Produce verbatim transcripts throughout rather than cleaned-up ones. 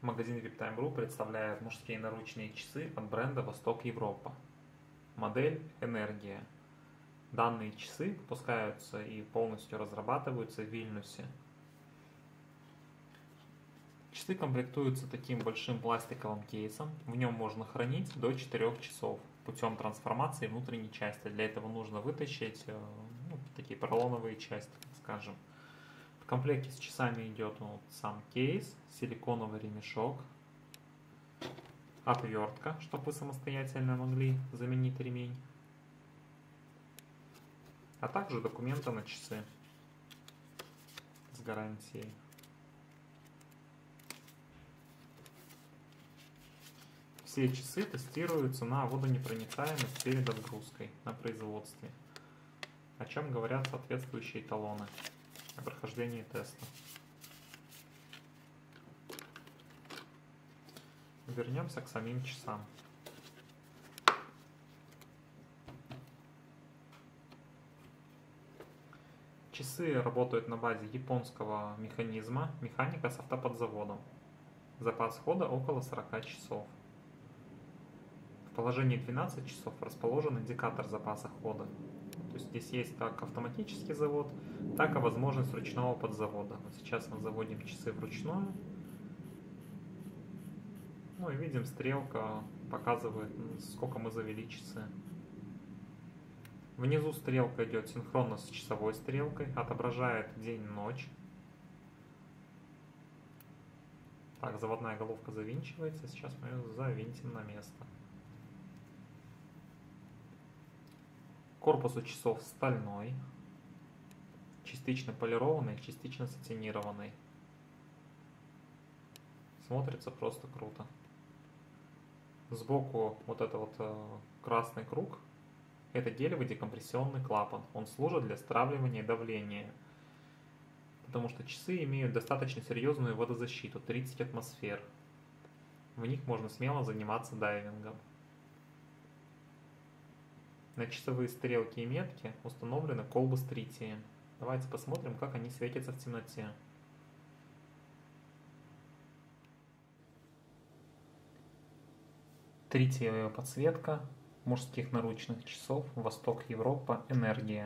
Магазин Viptime Group представляет мужские наручные часы от бренда Восток Европа. Модель Энергия. Данные часы выпускаются и полностью разрабатываются в Вильнюсе. Часы комплектуются таким большим пластиковым кейсом. В нем можно хранить до четырёх часов путем трансформации внутренней части. Для этого нужно вытащить ну, такие поролоновые части, так скажем. В комплекте с часами идет вот сам кейс, силиконовый ремешок, отвертка, чтобы вы самостоятельно могли заменить ремень, а также документы на часы с гарантией. Все часы тестируются на водонепроницаемость перед отгрузкой на производстве, о чем говорят соответствующие талоны о прохождении теста. Вернемся к самим часам. Часы работают на базе японского механизма, механика с автоподзаводом. Запас хода около сорока часов. В положении двенадцать часов расположен индикатор запаса хода. То есть здесь есть как автоматический завод, так и возможность ручного подзавода. Вот сейчас мы заводим часы вручную. Ну и видим, стрелка показывает, сколько мы завели часы. Внизу стрелка идет синхронно с часовой стрелкой, отображает день-ночь. Так, заводная головка завинчивается, сейчас мы ее завинтим на место. Корпус у часов стальной, частично полированный, частично сатинированный. Смотрится просто круто. Сбоку вот этот вот э, красный круг, это гелевый декомпрессионный клапан. Он служит для стравливания давления, потому что часы имеют достаточно серьезную водозащиту, тридцать атмосфер. В них можно смело заниматься дайвингом. На часовые стрелки и метки установлены колбы с тритием. Давайте посмотрим, как они светятся в темноте. Тритиевая подсветка мужских наручных часов Восток Европа Энергия.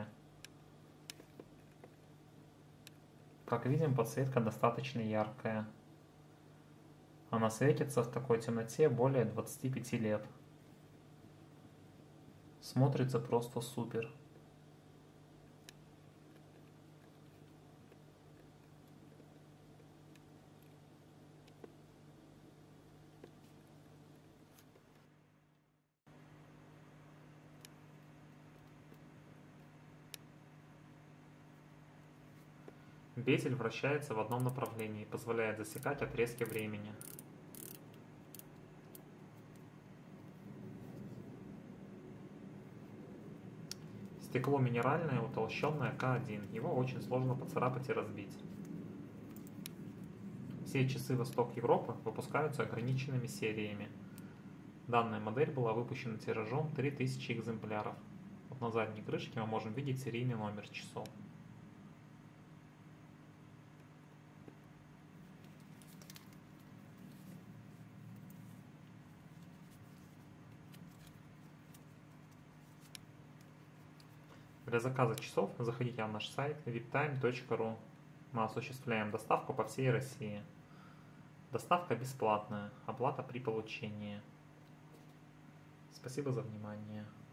Как видим, подсветка достаточно яркая. Она светится в такой темноте более двадцати пяти лет. Смотрится просто супер. Безель вращается в одном направлении, позволяет засекать отрезки времени. Стекло минеральное, утолщенное К один. Его очень сложно поцарапать и разбить. Все часы Восток Европы выпускаются ограниченными сериями. Данная модель была выпущена тиражом три тысячи экземпляров. Вот на задней крышке мы можем видеть серийный номер часов. Для заказа часов заходите на наш сайт виптайм точка ру. Мы осуществляем доставку по всей России. Доставка бесплатная, оплата при получении. Спасибо за внимание.